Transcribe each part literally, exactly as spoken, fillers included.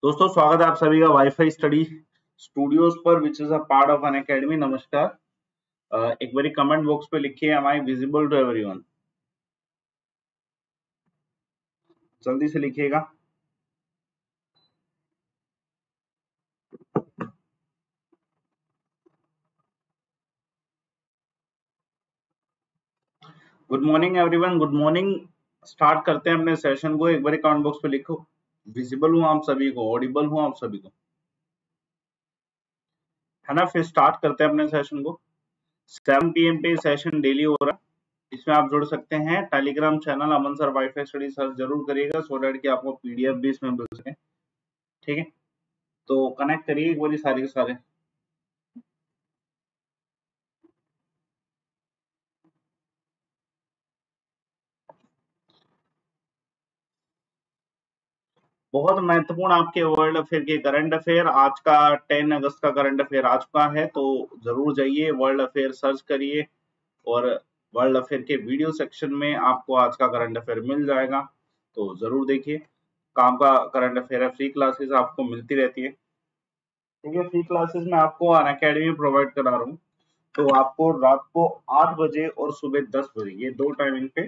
दोस्तों स्वागत है आप सभी का वाईफाई स्टडी स्टूडियोज पर which is a part of Unacademy. नमस्कार। uh, एक बारी कमेंट बॉक्स पे लिखिए am I visible to everyone, जल्दी से लिखिएगा। Good morning everyone, good morning. Start करते हैं अपने सेशन को। एक बारी कमेंट बॉक्स पे लिखो विजिबल हूँ आप सभी को, ऑडिबल हूँ आप सभी को, है ना। फिर स्टार्ट करते हैं अपने सेशन को। सेवन पी एम पे सेशन डेली हो रहा है, इसमें आप जुड़ सकते हैं। Telegram channel Aman sir wifi study search जरूर करिएगा सो डैट कि आपको पीडीएफ भी इसमें मिल सके। ठीक है, तो कनेक्ट करिए एक बारी सारे के सारे। बहुत महत्वपूर्ण आपके वर्ल्ड अफेयर के करंट अफेयर, आज का टेन अगस्त का करंट अफेयर आ चुका है, तो जरूर जाइए वर्ल्ड अफेयर सर्च करिए और वर्ल्ड अफेयर के वीडियो सेक्शन में आपको आज का करंट अफेयर मिल जाएगा, तो जरूर देखिए। काम का करंट अफेयर है, फ्री क्लासेस आपको मिलती रहती है। ठीक है, फ्री क्लासेस में आपको अन अकेडमी प्रोवाइड करा रहा हूँ, तो आपको रात को आठ बजे और सुबह दस बजे ये दो टाइमिंग पे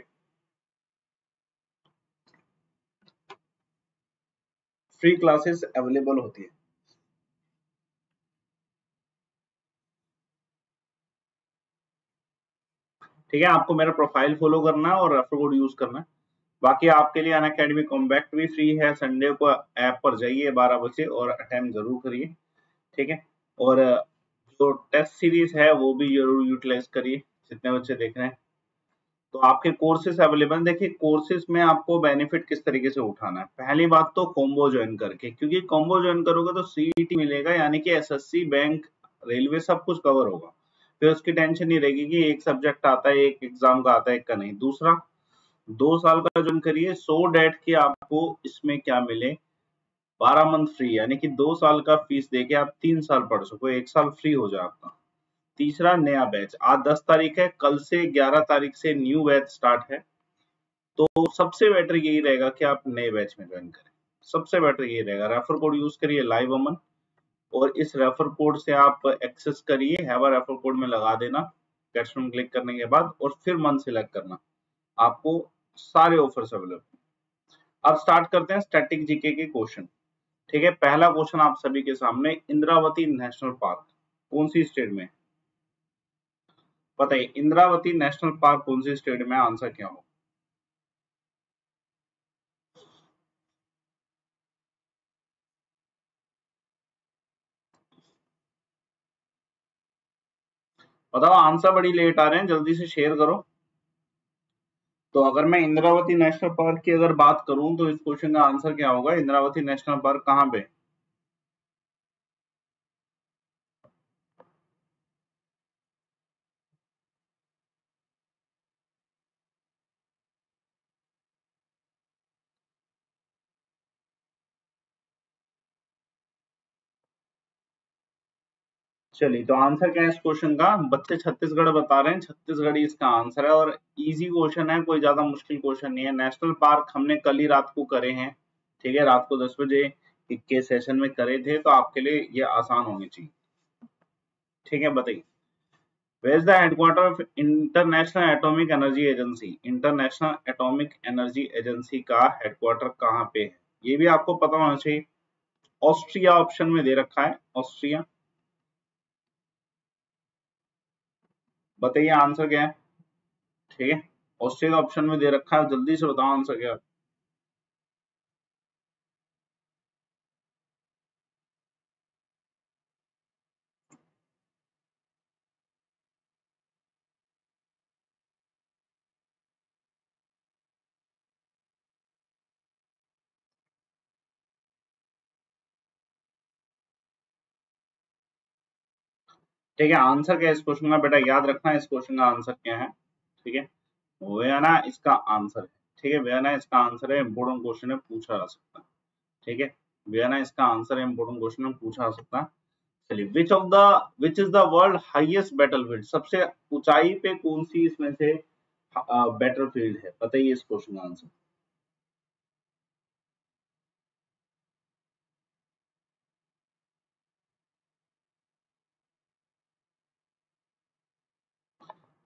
फ्री क्लासेस अवेलेबल होती है। ठीक है, आपको मेरा प्रोफाइल फॉलो करना है और रेफर कोड यूज करना है। बाकी आपके लिए अन अकेडमी कॉम्बैक्ट भी फ्री है, संडे को ऐप पर जाइए बारह बजे और अटेम्प्ट जरूर करिए। ठीक है, और जो टेस्ट सीरीज है वो भी जरूर यूटिलाइज करिए जितने बच्चे देख रहे हैं। तो आपके कोर्सेज अवेलेबल, देखिए कोर्सेज में आपको बेनिफिट किस तरीके से उठाना है। पहली बात तो कॉम्बो ज्वाइन करके, क्योंकि कॉम्बो ज्वाइन करोगे तो सीईटी मिलेगा, यानी कि एसएससी, बैंक, रेलवे सब कुछ कवर होगा। फिर उसकी टेंशन नहीं रहेगी कि एक सब्जेक्ट आता है, एक एग्जाम का आता है, एक का नहीं। दूसरा, दो साल का ज्वाइन करिए सो डैट कि आपको इसमें क्या मिले, बारह मंथ फ्री, यानी कि दो साल का फीस देके आप तीन साल पढ़ सको, एक साल फ्री हो जाए आपका। तीसरा, नया बैच आज दस तारीख है, कल से ग्यारह तारीख से न्यू बैच स्टार्ट है, तो सबसे बेटर यही रहेगा कि आप नए बैच में ज्वाइन करें। सबसे बेटर यही रहेगा, रेफर कोड यूज करिए लाइव अमन, और इस रेफर कोड से आप एक्सेस करिए, हैव अ रेफर कोड में लगा देना कैश में क्लिक करने के बाद, और फिर मंथ सिलेक्ट करना, आपको सारे ऑफर्स अवेलेबल। अब स्टार्ट करते हैं स्टैटिक जीके के क्वेश्चन। ठीक है, पहला क्वेश्चन आप सभी के सामने, इंद्रावती नेशनल पार्क कौन सी स्टेट में? बताइए, इंद्रावती नेशनल पार्क कौन सी स्टेट में? आंसर क्या हो? बताओ, आंसर बड़ी लेट आ रहे हैं, जल्दी से शेयर करो। तो अगर मैं इंद्रावती नेशनल पार्क की अगर बात करूं तो इस क्वेश्चन का आंसर क्या होगा? इंद्रावती नेशनल पार्क कहाँ पे? चलिए, तो आंसर क्या है इस क्वेश्चन का? बच्चे छत्तीसगढ़ बता रहे हैं, छत्तीसगढ़ ही इसका आंसर है, और इजी क्वेश्चन है, कोई ज्यादा मुश्किल क्वेश्चन नहीं है। नेशनल पार्क हमने कल ही रात को करे हैं, ठीक है, रात को दस बजे के सेशन में करे थे, तो आपके लिए ये आसान होनी चाहिए। ठीक है, बताइए, where is the headquarter of International Atomic Energy Agency? International Atomic Energy Agency का हेडक्वार्टर कहाँ पे है? ये भी आपको पता होना चाहिए। ऑस्ट्रिया ऑप्शन में दे रखा है, ऑस्ट्रिया। बताइए आंसर क्या है? ठीक है, ऑस्ट्रिया ऑप्शन में दे रखा है, जल्दी से बताओ आंसर क्या है। ठीक है, आंसर क्या है इस क्वेश्चन का? बेटा याद रखना इस क्वेश्चन का आंसर क्या है। ठीक है, वियना इसका आंसर है। ठीक है, वियना इसका आंसर है, इंपोर्टेंट क्वेश्चन है, पूछा जा सकता है। ठीक है, वियना इसका आंसर है, इंपोर्टेंट क्वेश्चन है, पूछा जा सकता है। चलिए, which of the which is the world highest battlefield? सबसे ऊंचाई पे कौन सी इसमें से बैटलफील्ड है? बताइए इस क्वेश्चन का आंसर।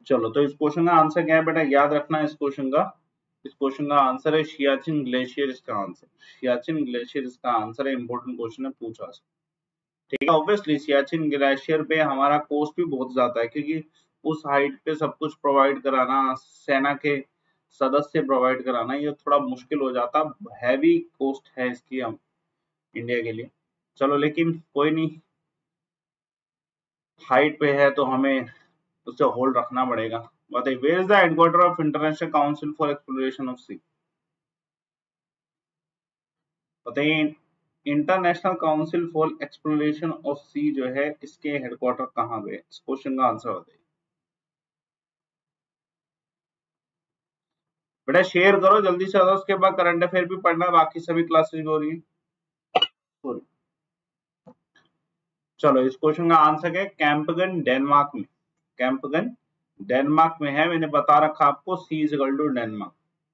चलो तो इस क्वेश्चन का आंसर क्या है बेटा, याद रखना इस क्वेश्चन का, इस क्वेश्चन का आंसर है सियाचिन ग्लेशियर, इसका आंसर सियाचिन ग्लेशियर इसका आंसर है, इंपॉर्टेंट क्वेश्चन है, पूछा। ठीक है, ऑब्वियसली सियाचिन ग्लेशियर पे हमारा कॉस्ट भी बहुत ज्यादा है, क्योंकि उस हाइट पे सब कुछ प्रोवाइड कराना, सेना के सदस्य प्रोवाइड कराना, ये थोड़ा मुश्किल हो जाता, हैवी कॉस्ट है इसकी हम इंडिया के लिए। चलो लेकिन कोई नहीं, हाइट पे है तो हमें उससे होल्ड रखना पड़ेगा। बताइए, where is the headquarter of International Council for Exploration of Sea. बताइए, International Council for Exploration of Sea जो है, इसके हेडक्वार्टर कहाँ पे है, इस क्वेश्चन का आंसर बताइए बेटा, शेयर करो जल्दी से, उसके बाद करंट अफेयर भी पढ़ना, बाकी सभी क्लासेस भी हो रही है। चलो इस क्वेश्चन का आंसर क्या है, कैंपगन डेनमार्क में, कैंपगन डेनमार्क में है, मैंने बता रखा आपको, sea is equal to Denmark,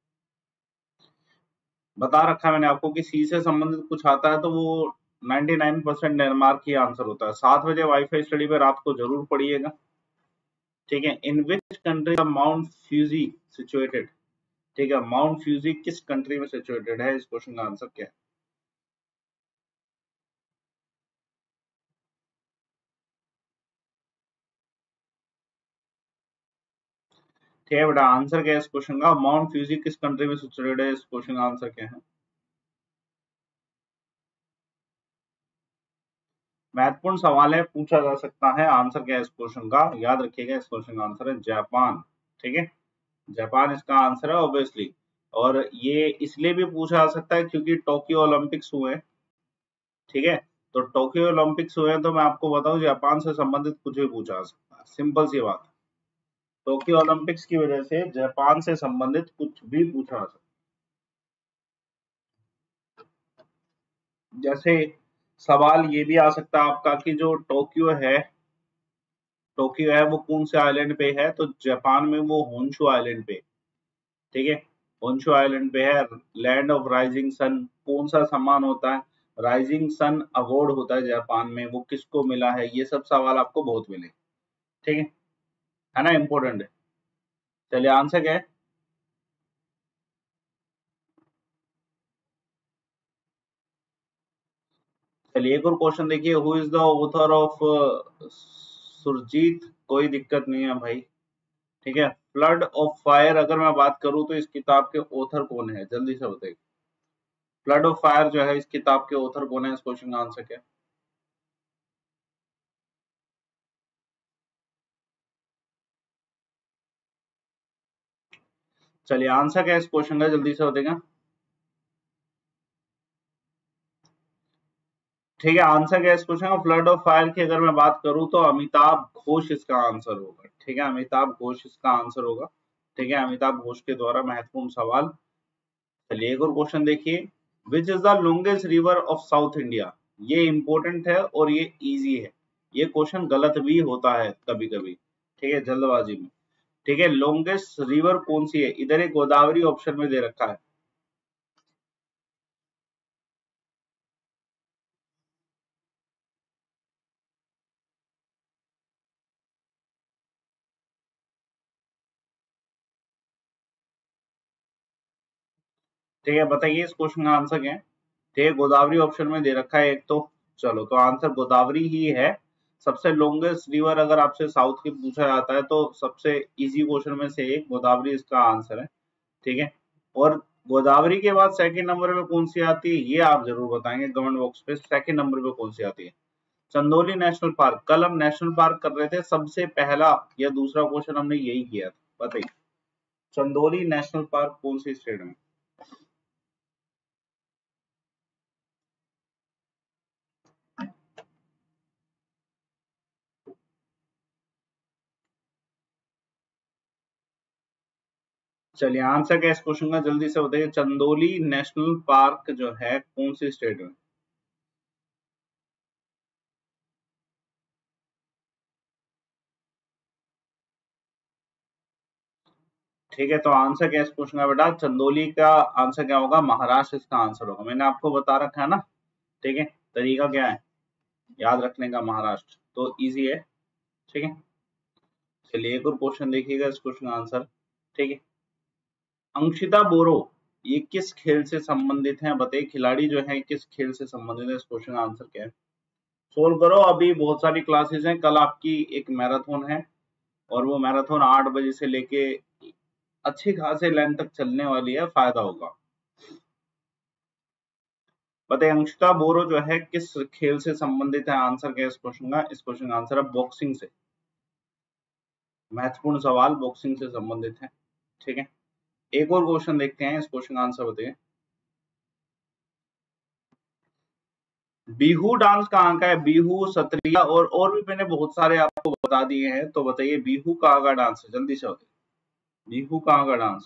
बता रखा है मैंने आपको कि सी से संबंधित कुछ आता है तो वो निन्यानवे परसेंट डेनमार्क ही आंसर होता है। सात बजे वाईफाई स्टडी पे रात को जरूर पढ़िएगा। ठीक है, in which country Mount Fuji situated, ठीक है, माउंट फ्यूजी किस कंट्री में सिचुएटेड है, इस क्वेश्चन का आंसर क्या है। ठीक है बेटा, आंसर क्या है इस क्वेश्चन का, माउंट फ्यूजी किस कंट्री में सिचुएटेड है, इस क्वेश्चन का आंसर क्या है। महत्वपूर्ण सवाल है, पूछा जा सकता है, आंसर क्या है इस क्वेश्चन का, याद रखिएगा, इस क्वेश्चन का आंसर है जापान। ठीक है, जापान इसका आंसर है ऑब्वियसली, और ये इसलिए भी पूछा जा सकता है क्योंकि टोक्यो ओलंपिक्स हुए। ठीक है, तो टोक्यो ओलंपिक्स हुए तो मैं आपको बताऊं, जापान से संबंधित कुछ भी पूछा जा सकता है, सिंपल सी बात है, टोक्यो ओलंपिक्स की वजह से जापान से संबंधित कुछ भी पूछा जा सकता है। जैसे सवाल ये भी आ सकता है आपका कि जो टोक्यो है, टोक्यो है वो कौन से आइलैंड पे है, तो जापान में वो होन्शु आइलैंड पे। ठीक है, होन्शु आइलैंड पे है, लैंड ऑफ राइजिंग सन, कौन सा सम्मान होता है, राइजिंग सन अवार्ड होता है जापान में, वो किसको मिला है, ये सब सवाल आपको बहुत मिले। ठीक है है ना, इंपॉर्टेंट है। चलिए आंसर क्या है, चलिए एक और क्वेश्चन देखिए, who is the author of Surjit, कोई दिक्कत नहीं है भाई। ठीक है, फ्लड ऑफ फायर अगर मैं बात करूं तो इस किताब के ऑथर कौन है, जल्दी से बताइए, फ्लड ऑफ फायर जो है इस किताब के ऑथर कौन है, इस क्वेश्चन का आंसर क्या है। चलिए आंसर क्या है इस क्वेश्चन का, जल्दी से बताएगा। ठीक है, आंसर क्या है इस क्वेश्चन का, फ्लड ऑफ फायर की अगर मैं बात करूं तो अमिताभ घोष इसका आंसर होगा। ठीक है, अमिताभ घोष इसका आंसर होगा। ठीक है, अमिताभ घोष के द्वारा महत्वपूर्ण सवाल। चलिए एक और क्वेश्चन देखिए, which is the longest river of South India, ये इंपॉर्टेंट है और ये इजी है, ये क्वेश्चन गलत भी होता है कभी कभी, ठीक है, जल्दबाजी में। ठीक है, लॉन्गेस्ट रिवर कौन सी है, इधर एक गोदावरी ऑप्शन में दे रखा है। ठीक है, बताइए इस क्वेश्चन का आंसर क्या है। ठीक है, गोदावरी ऑप्शन में दे रखा है एक तो, चलो तो आंसर गोदावरी ही है। सबसे लॉन्गेस्ट रिवर अगर आपसे साउथ की पूछा जाता है तो सबसे इजी क्वेश्चन में से एक गोदावरी इसका आंसर है। ठीक है, और गोदावरी के बाद सेकंड नंबर पे कौन सी आती है, ये आप जरूर बताएंगे कमेंट बॉक्स पे, सेकंड नंबर पे कौन सी आती है। चंदोली नेशनल पार्क, कल हम नेशनल पार्क कर रहे थे, सबसे पहला या दूसरा क्वेश्चन हमने यही किया था, बताइए चंदोली नेशनल पार्क कौन सी स्टेट में। चलिए आंसर क्या है इस क्वेश्चन का, जल्दी से बताइए, चंदोली नेशनल पार्क जो है कौन सी स्टेट में। ठीक है, तो आंसर क्या है इस क्वेश्चन का बेटा, चंदोली का आंसर क्या होगा, महाराष्ट्र इसका आंसर होगा, मैंने आपको बता रखा है ना। ठीक है, तरीका क्या है याद रखने का, महाराष्ट्र तो इजी है। ठीक है, चलिए एक और क्वेश्चन देखिएगा, इस क्वेश्चन का आंसर, ठीक है। अंशिता बोरो ये किस खेल से संबंधित हैं, बताइए। खिलाड़ी जो है किस खेल से संबंधित है, इस क्वेश्चन का आंसर क्या है, सोल्व करो। अभी बहुत सारी क्लासेस हैं, कल आपकी एक मैराथन है और वो मैराथन आठ बजे से लेके अच्छी खासे लेंथ तक चलने वाली है, फायदा होगा। बताइए अंशिता बोरो जो है किस खेल से संबंधित है, आंसर क्या है इस क्वेश्चन का, इस क्वेश्चन का आंसर है बॉक्सिंग से। महत्वपूर्ण सवाल, बॉक्सिंग से संबंधित है, ठीक है। एक और क्वेश्चन देखते हैं, इस क्वेश्चन का आंसर बताइए। बिहू डांस कहाँ का है, बिहू, सत्रिया और और भी मैंने बहुत सारे आपको बता दिए हैं, तो बताइए बिहू कहाँ का डांस है, जल्दी से बताइए बिहू कहाँ का डांस।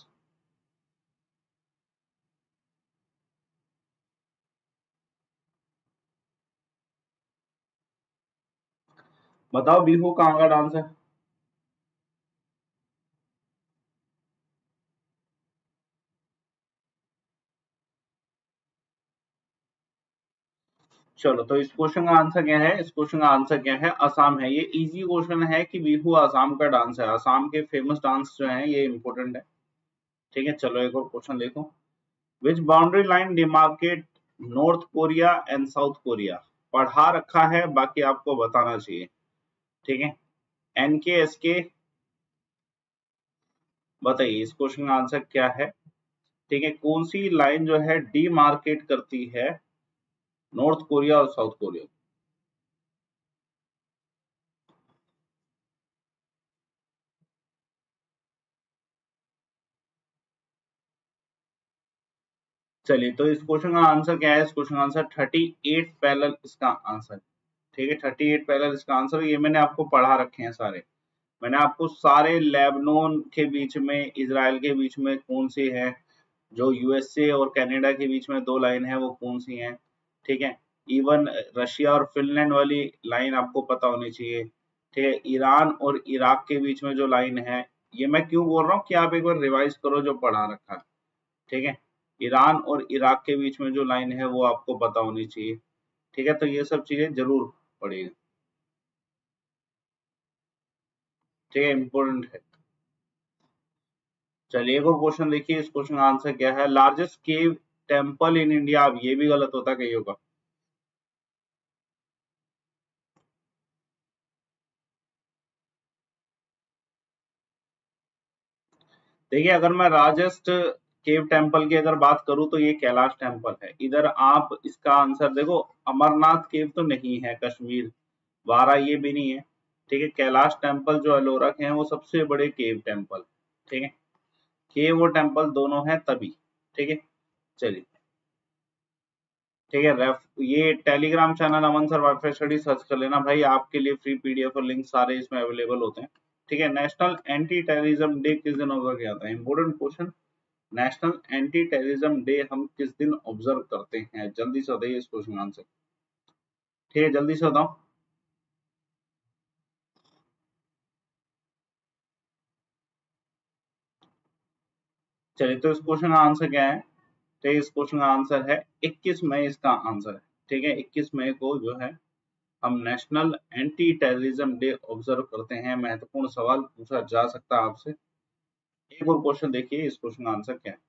बताओ बिहू कहाँ का डांस है। चलो तो इस क्वेश्चन का आंसर क्या है, इस क्वेश्चन का आंसर क्या है, असम है। ये इजी क्वेश्चन है कि बिहू असम का डांस है, असम के फेमस डांस जो है ये इंपॉर्टेंट है, ठीक है। चलो एक और क्वेश्चन देखो। Which boundary line demarcate North Korea and South Korea, पढ़ा रखा है, बाकी आपको बताना चाहिए, ठीक है। एनके एसके, बताइए इस क्वेश्चन का आंसर क्या है, ठीक है। कौन सी लाइन जो है डीमार्केट करती है नॉर्थ कोरिया और साउथ कोरिया। चलिए तो इस क्वेश्चन का आंसर क्या है, इस क्वेश्चन का आंसर थर्टी एट पैरेलल इसका आंसर, ठीक है। थर्टी एट पैरेलल इसका आंसर, ये मैंने आपको पढ़ा रखे हैं सारे, मैंने आपको सारे, लेबनान के बीच में इजराइल के बीच में कौन सी है, जो यूएसए और कनाडा के बीच में दो लाइन है वो कौन सी हैं, ठीक है। इवन रशिया और फिनलैंड वाली लाइन आपको पता होनी चाहिए, ठीक है। ईरान और इराक के बीच में जो लाइन है, ये मैं क्यों बोल रहा हूँ कि आप एक बार रिवाइज करो जो पढ़ा रखा है, ठीक है। ईरान और इराक के बीच में जो लाइन है वो आपको पता होनी चाहिए, ठीक है। तो ये सब चीजें जरूर पढ़िएगा, ठीक है, इम्पोर्टेंट है। चलिए एक और क्वेश्चन देखिए, इस क्वेश्चन का आंसर क्या है, largest cave temple in India, अब ये भी गलत होता कहीं होगा। देखिए अगर मैं लार्जेस्ट केव टेम्पल की अगर बात करूं तो ये कैलाश टेम्पल है। इधर आप इसका आंसर देखो, अमरनाथ केव तो नहीं है, कश्मीर वारा ये भी नहीं है, ठीक है। कैलाश टेम्पल जो अलोरा के हैं वो सबसे बड़े केव टेम्पल, ठीक है। केव और टेम्पल दोनों है तभी, ठीक है। चलिए ठीक है, रेफ ये Telegram channel Aman sir wifi study search कर लेना भाई, आपके लिए फ्री पीडीएफ और लिंक सारे इसमें अवेलेबल होते हैं, ठीक है। नेशनल एंटी टेररिज्म डे किस दिन होगा क्या था, important question. National Anti Terrorism Day हम किस दिन ऑब्जर्व करते हैं, जल्दी से बताइए इस क्वेश्चन का आंसर, ठीक है, जल्दी से बताओ। चलिए तो इस क्वेश्चन का आंसर क्या है, तो इस क्वेश्चन का आंसर है इक्कीस मई, इसका आंसर है, ठीक है। इक्कीस मई को जो है हम National Anti Terrorism Day observe करते हैं। महत्वपूर्ण सवाल पूछा जा सकता है आपसे। एक और क्वेश्चन देखिए, इस क्वेश्चन का आंसर क्या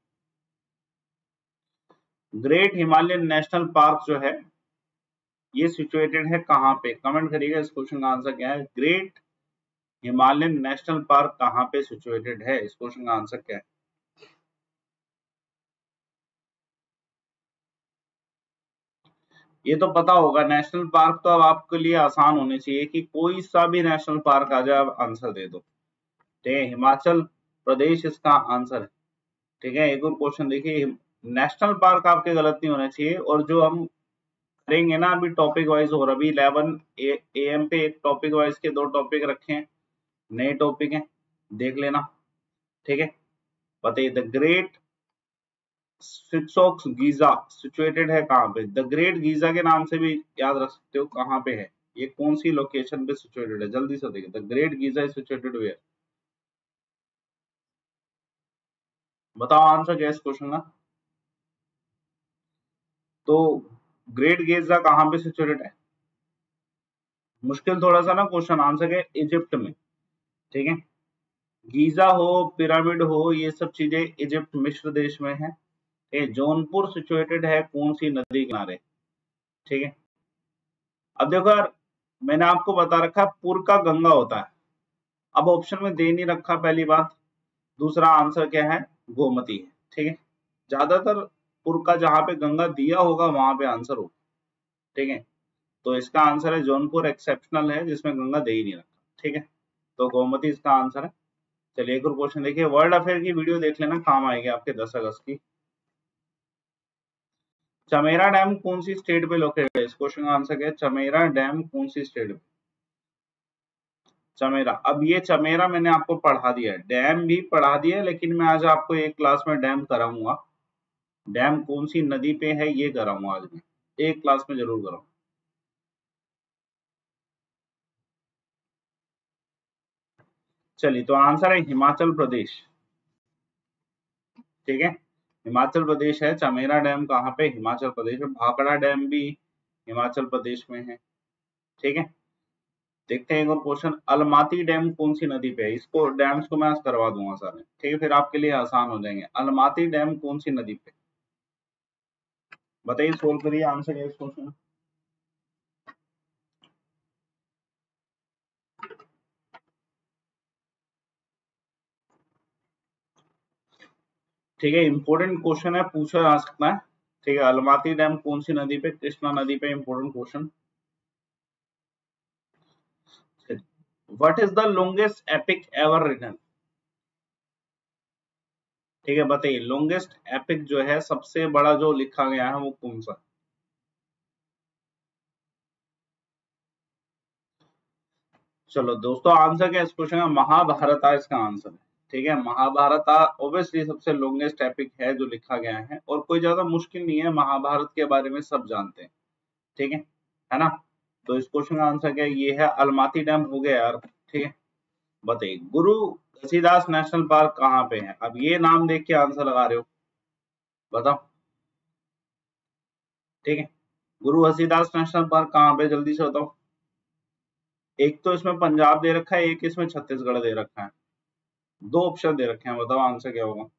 है, ग्रेट हिमालयन नेशनल पार्क जो है ये सिचुएटेड है कहाँ पे, कमेंट करिएगा इस क्वेश्चन का आंसर क्या है, ग्रेट हिमालयन नेशनल पार्क कहाँ पे सिचुएटेड है, इस क्वेश्चन का आंसर क्या है। ये तो पता होगा, नेशनल पार्क तो अब आपके लिए आसान होने चाहिए कि कोई सा भी नेशनल पार्क आ जाए आप आंसर दे दो, ठीक है। हिमाचल प्रदेश इसका आंसर है, ठीक है। एक और क्वेश्चन देखिए, नेशनल पार्क आपके गलत नहीं होने चाहिए, और जो हम करेंगे ना अभी टॉपिक वाइज, और अभी इलेवन ए एम पे एक टॉपिक वाइज के दो टॉपिक रखे हैं, नए टॉपिक हैं, देख लेना, ठीक है। बताइए the Great Sphinx Giza situated है कहाँ पे, द ग्रेट गीजा के नाम से भी याद रख सकते हो, कहाँ पे है, ये कौन सी लोकेशन पे सिचुएटेड है, जल्दी से देखिए, the great Giza is situated where, बताओ आंसर क्या है इस क्वेश्चन का। तो ग्रेट गीजा कहाँ पे सिचुएटेड है, मुश्किल थोड़ा सा ना क्वेश्चन, आंसर है इजिप्ट में, ठीक है। गीजा हो, पिरामिड हो, ये सब चीजें इजिप्ट मिस्र देश में है। ये जौनपुर सिचुएटेड है कौन सी नदी किनारे? ठीक है, अब देखो यार, मैंने आपको बता रखा पुर का गंगा होता है, अब ऑप्शन में दे नहीं रखा पहली बात। दूसरा आंसर क्या है? गोमती है। ठीक है, ज्यादातर पुर का जहां पे गंगा दिया होगा वहां पे आंसर होगा। ठीक है, तो इसका आंसर है जौनपुर एक्सेप्शनल है जिसमें गंगा दे ही नहीं रखा। ठीक है, तो गोमती इसका आंसर है। चलिए एक और क्वेश्चन देखिए, वर्ल्ड अफेयर की वीडियो देख लेना, काम आएगी आपके दस अगस्त की। चमेरा डैम कौन सी स्टेट पे लोकेटेड है? इस क्वेश्चन का आंसर क्या है? चमेरा डैम कौन सी स्टेट पे? चमेरा, अब ये चमेरा मैंने आपको पढ़ा दिया है, डैम भी पढ़ा दिया है, लेकिन मैं आज आपको एक क्लास में डैम कराऊंगा। डैम कौन सी नदी पे है ये कराऊंगा आज मैं, एक क्लास में जरूर कराऊंगा। चलिए, तो आंसर है हिमाचल प्रदेश। ठीक है, हिमाचल प्रदेश है। चमेरा डैम कहाँ पे? हिमाचल प्रदेश में। भाखड़ा डैम भी हिमाचल प्रदेश में है। ठीक है, देखते हैं एक और क्वेश्चन, अलमाती डैम कौन सी नदी पे है? इसको डैम्स को मैं आज करवा दूंगा सारे। ठीक है, फिर आपके लिए आसान हो जाएंगे। अलमाती डैम कौन सी नदी पे? बताइए, सोल्व करिए, आंसर है इस क्वेश्चन। ठीक है, इंपॉर्टेंट क्वेश्चन है, पूछा जा सकता है। ठीक है, अलमाती डैम कौन सी नदी पे? कृष्णा नदी पे। Important question. What is the longest epic ever written? ठीक है, बताइए, लॉन्गेस्ट एपिक जो है, सबसे बड़ा जो लिखा गया है वो कौन सा? चलो दोस्तों, आंसर क्या है इस क्वेश्चन का? महाभारत है इसका आंसर है। ठीक है, महाभारत ऑब्वियसली सबसे लॉन्गेस्ट एपिक है जो लिखा गया है, और कोई ज्यादा मुश्किल नहीं है, महाभारत के बारे में सब जानते हैं। ठीक है है ना? तो इस क्वेश्चन का आंसर क्या है? ये है अलमाती डैम हो गया यार। ठीक है, बताइए, गुरु घसीदास नेशनल पार्क कहाँ पे है? अब ये नाम देख के आंसर लगा रहे हो, बताओ। ठीक है, गुरु घसीदास नेशनल पार्क कहाँ पे? जल्दी से बताओ। एक तो इसमें पंजाब दे रखा है, एक इसमें छत्तीसगढ़ दे रखा है, दो ऑप्शन दे रखे हैं, बताओ आंसर क्या होगा?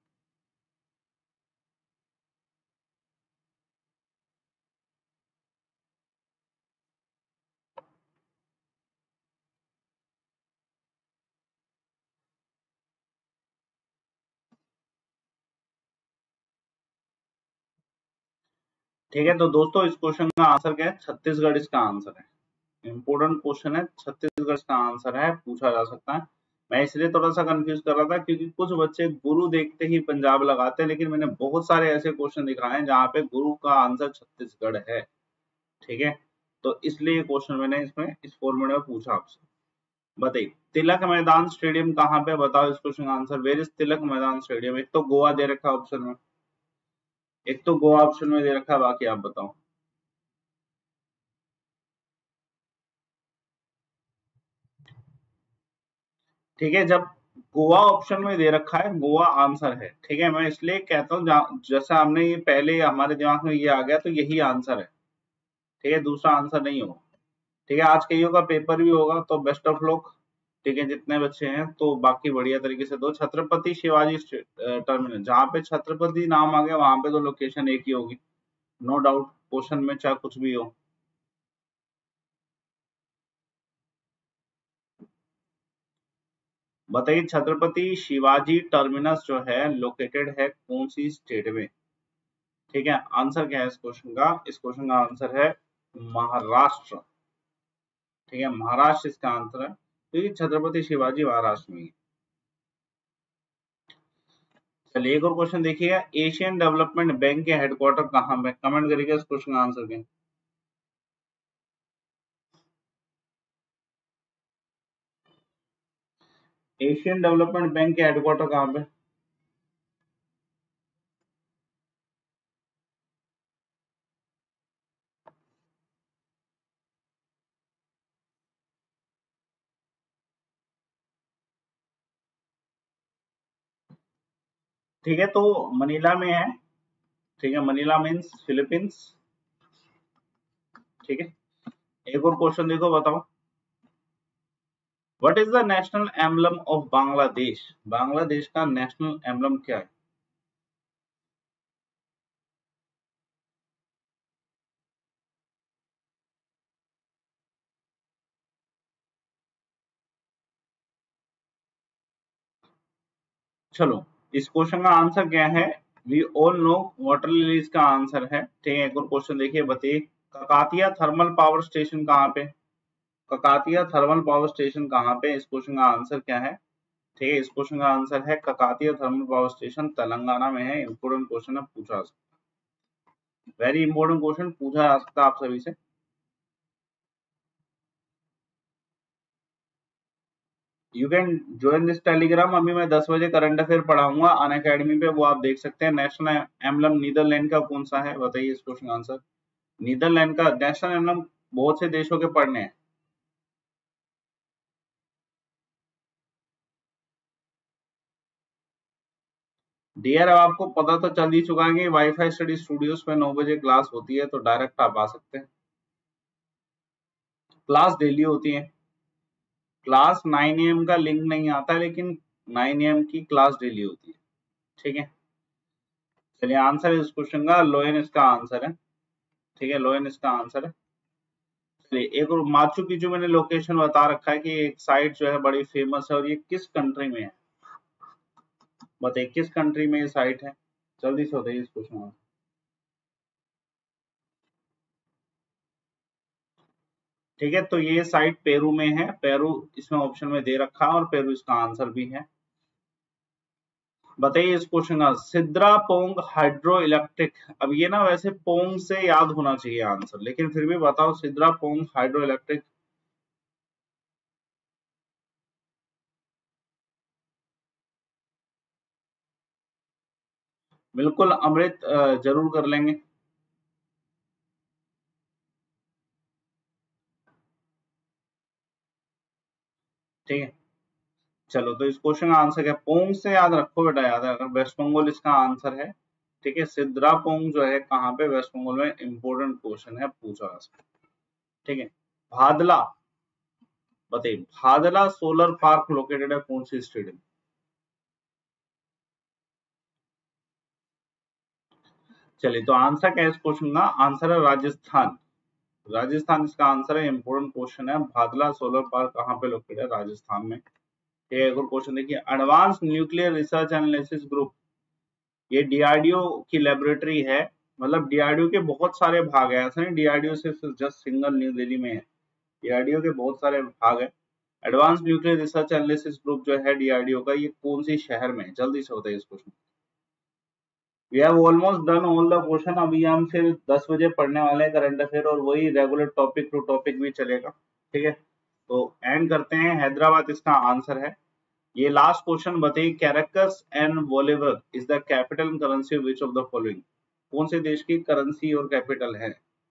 ठीक है, तो दोस्तों इस क्वेश्चन का आंसर क्या है? छत्तीसगढ़ इसका आंसर है। इंपोर्टेंट क्वेश्चन है, छत्तीसगढ़ का आंसर है, पूछा जा सकता है। मैं इसलिए थोड़ा सा कंफ्यूज कर रहा था क्योंकि कुछ बच्चे गुरु देखते ही पंजाब लगाते हैं, लेकिन मैंने बहुत सारे ऐसे क्वेश्चन दिखाए हैं जहाँ पे गुरु का आंसर छत्तीसगढ़ है। ठीक है, तो इसलिए ये क्वेश्चन मैंने इसमें इस फॉर्मेट में पूछा आपसे। बताइए, तिलक मैदान स्टेडियम कहाँ पे? बताओ इस क्वेश्चन का आंसर। वेर इज तिलक मैदान स्टेडियम? एक तो गोवा दे रखा है ऑप्शन में, एक तो गोवा ऑप्शन में दे रखा है, बाकी आप बताओ। ठीक है, जब गोवा ऑप्शन में दे रखा है, गोवा आंसर है। ठीक है, मैं इसलिए कहता हूँ, जैसा हमने ये पहले हमारे दिमाग में ये आ गया तो यही आंसर है। ठीक है, दूसरा आंसर नहीं होगा। ठीक है, आज कईयों का पेपर भी होगा, तो बेस्ट ऑफ लक। ठीक है, जितने बच्चे हैं तो बाकी बढ़िया तरीके से दो। छत्रपति शिवाजी टर्मिनल, जहाँ पे छत्रपति नाम आ गया वहां पे तो लोकेशन एक ही होगी, नो डाउट, क्वेश्चन में चाहे कुछ भी हो। बताइए, छत्रपति शिवाजी टर्मिनस जो है लोकेटेड है कौन सी स्टेट में? ठीक है, आंसर क्या है इस क्वेश्चन का? इस क्वेश्चन का आंसर है महाराष्ट्र। ठीक है, महाराष्ट्र इसका आंसर है, क्योंकि छत्रपति शिवाजी महाराष्ट्र में ही है। चलिए एक और क्वेश्चन देखिएगा, एशियन डेवलपमेंट बैंक के हेडक्वार्टर कहाँ पे? कमेंट करिएगा इस क्वेश्चन का आंसर क्या? एशियन डेवलपमेंट बैंक के हेडक्वार्टर कहाँ पे? ठीक है, तो मनीला में है। ठीक है, मनीला मीन्स फिलीपींस। ठीक है, एक और क्वेश्चन देखो, बताओ। What is the national emblem of Bangladesh? Bangladesh का नेशनल एम्बलम क्या है? चलो, इस क्वेश्चन का आंसर क्या है? We all know water lilies का आंसर है। ठीक है, एक और क्वेश्चन देखिए, बताइए ककातिया थर्मल पावर स्टेशन कहाँ पे? ककातिया थर्मल पावर स्टेशन कहाँ पे? इस क्वेश्चन का आंसर क्या है? ठीक है, इस क्वेश्चन का आंसर है Kakatiya thermal power station Telangana में है। इंपोर्टेंट क्वेश्चन है, पूछा जा सकता है, वेरी इंपोर्टेंट क्वेश्चन पूछा जा सकता है आप सभी से। You can join this Telegram. अभी मैं दस बजे करंट अफेयर पढ़ाऊंगा अन अकेडमी पे, वो आप देख सकते हैं। नेशनल एम्बलम नीदरलैंड का कौन सा है? बताइए इस क्वेश्चन का आंसर। नीदरलैंड का नेशनल एम्बलम बहुत से देशों के पढ़ने हैं। डियर, अब आपको पता तो चल ही चुका है कि वाईफाई स्टडी स्टूडियोज पे नौ बजे क्लास होती है, तो डायरेक्ट आप आ सकते हैं। क्लास डेली होती है। क्लास नाइन ए एम का लिंक नहीं आता, लेकिन नाइन ए एम की क्लास डेली होती है। ठीक है, चलिए आंसर है इस क्वेश्चन का लोयन, इसका आंसर है। ठीक है, लोयन इसका आंसर है। चलिए, एक और माचू पिचू मैंने लोकेशन बता रखा है कि एक साइट जो है बड़ी फेमस है, और ये किस कंट्री में है? बताइए किस कंट्री में ये साइट है? जल्दी से बताइए इस क्वेश्चन। ठीक है, तो ये साइट पेरू में है। पेरू इसमें ऑप्शन में दे रखा है, और पेरू इसका आंसर भी है। बताइए इस क्वेश्चन का सिद्रा पोंग हाइड्रो इलेक्ट्रिक। अब ये ना वैसे पोंग से याद होना चाहिए आंसर, लेकिन फिर भी बताओ सिद्रा पोंग हाइड्रो इलेक्ट्रिक। बिल्कुल अमृत, अ, जरूर कर लेंगे। ठीक है, चलो तो इस क्वेश्चन का आंसर क्या? पोंग से याद रखो बेटा, याद है, अगर वेस्ट बंगाल इसका आंसर है। ठीक है, सिद्रा पोंग जो है कहाँ पे? वेस्ट बंगाल में। इंपोर्टेंट क्वेश्चन है, पूछा जा सकता है। ठीक है, भादला। बताइए भादला सोलर पार्क लोकेटेड है कौन सी स्टेट में? चलिए, तो आंसर क्या है इस क्वेश्चन का? आंसर है राजस्थान। राजस्थान इसका आंसर है। इंपोर्टेंट क्वेश्चन है, भादला सोलर पार्क कहाँ पे लोकेटेड है? राजस्थान में। ठीक है, एक और क्वेश्चन देखिए, advance nuclear research analysis group, ये डीआरडीओ की लेबोरेटरी है। मतलब डीआरडीओ के बहुत सारे भाग है, ऐसा नहीं डीआरडीओ सिर्फ जस्ट सिंगल न्यू दिल्ली में है। डीआरडीओ के बहुत सारे भाग है। Advance nuclear research analysis group जो है डीआरडीओ का, ये कौन सी शहर में है? जल्दी से बताइए इस question. We have almost done all the question. अभी हम फिर दस बजे पढ़ने वाले हैं करंट अफेयर, और वही रेगुलर टॉपिक टू टॉपिक भी चलेगा। ठीक है, तो एंड करते हैं। हैदराबाद इसका आंसर है। ये लास्ट क्वेश्चन बताइए, Caracas and bolivar is the capital currency which of the following? कौन से देश की करेंसी और कैपिटल है?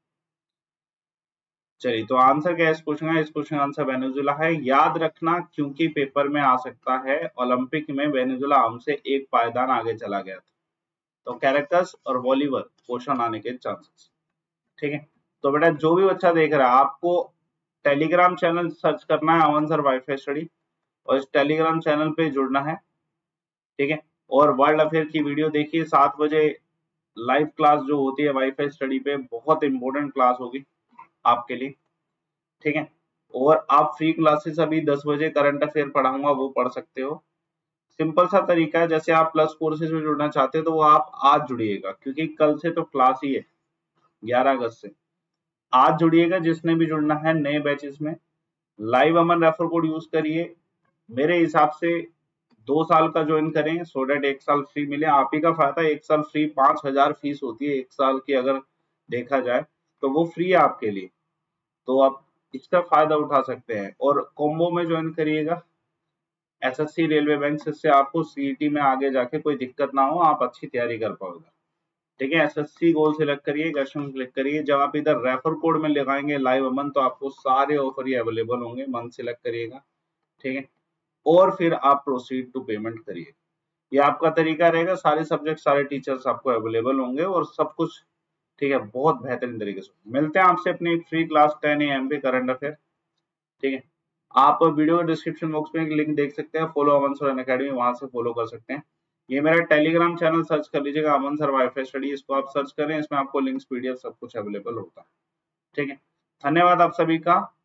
चलिए, तो आंसर क्या है इस क्वेश्चन का? इस क्वेश्चन का आंसर वेनेजुला है। याद रखना, क्योंकि पेपर में आ सकता है, ओलंपिक में वेनेजुला हमसे एक पायदान आगे चला गया था। तो कैरेकस और बॉलीवर क्वेश्चन आने के चांसेस। ठीक है, तो बेटा जो भी बच्चा देख रहा है, आपको टेलीग्राम चैनल सर्च करना है अमन सर वाईफाई स्टडी, और इस टेलीग्राम चैनल पे जुड़ना है। ठीक है, और वर्ल्ड अफेयर की वीडियो देखिए, सात बजे लाइव क्लास जो होती है वाईफाई स्टडी पे, बहुत इंपॉर्टेंट क्लास होगी आपके लिए। ठीक है, और आप फ्री क्लासेस अभी दस बजे करंट अफेयर पढ़ाऊंगा, वो पढ़ सकते हो। सिंपल सा तरीका है, जैसे आप प्लस कोर्सेज में जुड़ना चाहते हो तो वो आप आज जुड़िएगा, क्योंकि कल से तो क्लास ही है, ग्यारह अगस्त से। आज जुड़िएगा जिसने भी जुड़ना है नए बैचेस में। Live Aman refer code use करिए। मेरे हिसाब से दो साल का ज्वाइन करें, सो डेट एक साल फ्री मिले। आप ही का फायदा, एक साल फ्री। पांच हजार फीस होती है एक साल की, अगर देखा जाए तो वो फ्री है आपके लिए, तो आप इसका फायदा उठा सकते हैं। और कॉम्बो में ज्वाइन करिएगा एसएससी रेलवे बैंक, इससे आपको सीईटी में आगे जाके कोई दिक्कत ना हो, आप अच्छी तैयारी कर पाओगे। ठीक है, एसएससी गोल सिलेक्ट करिए, क्वेश्चन क्लिक करिए। जब आप इधर रेफर कोड में लगाएंगे लाइव अमन, तो आपको सारे ऑफर ही अवेलेबल होंगे। मंथ सिलेक्ट करिएगा। ठीक है, और फिर आप प्रोसीड टू पेमेंट करिए। ये आपका तरीका रहेगा, सारे सब्जेक्ट सारे टीचर्स आपको अवेलेबल होंगे, और सब कुछ ठीक है, बहुत बेहतरीन तरीके से। मिलते हैं आपसे अपनी free class ten A M पे करंट अफेयर। ठीक है। आप वीडियो डिस्क्रिप्शन बॉक्स में एक लिंक देख सकते हैं, फॉलो अमन सर अकेडमी, वहां से फॉलो कर सकते हैं। ये मेरा टेलीग्राम चैनल सर्च कर लीजिएगा, अमन सर वाईफाई स्टडी, इसको आप सर्च करें, इसमें आपको लिंक्स पीडीएफ सब कुछ अवेलेबल होता है। ठीक है, धन्यवाद आप सभी का।